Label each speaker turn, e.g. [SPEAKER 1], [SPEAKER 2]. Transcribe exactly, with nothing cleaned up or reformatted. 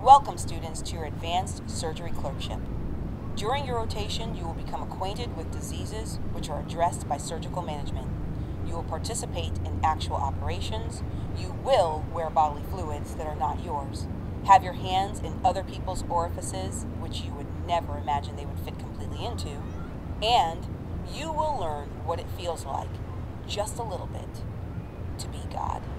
[SPEAKER 1] Welcome, students, to your advanced surgery clerkship. During your rotation, you will become acquainted with diseases which are addressed by surgical management. You will participate in actual operations. You will wear bodily fluids that are not yours. Have your hands in other people's orifices, which you would never imagine they would fit completely into. And you will learn what it feels like, just a little bit, to be God.